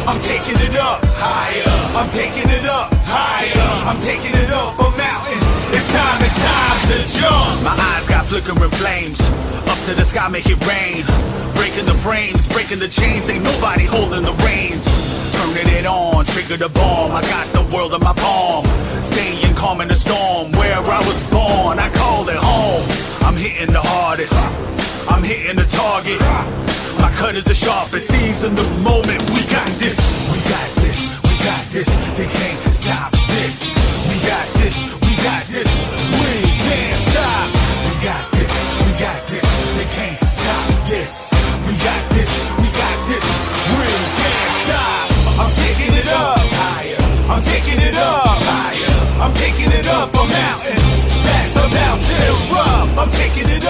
I'm taking it up higher. I'm taking it up higher. I'm taking it up a mountain. It's time to jump. My eyes got flickering flames. Up to the sky, make it rain. Breaking the frames, breaking the chains. Ain't nobody holding the reins. Turning it on, trigger the bomb. I got the world in my palm. Staying calm in the storm. Where I was born, I call it home. I'm hitting the hardest. I'm hitting the target. My cut is the sharpest. Seizing the moment. We got this. We got this. We got this. They can't stop this. We got this. We got this. We can't stop. We got this. We got this. They can't stop this. We got this. We got this. We can't stop. I'm taking it up higher. I'm taking it up higher. I'm taking it up a mountain that's about to erupt. I'm taking it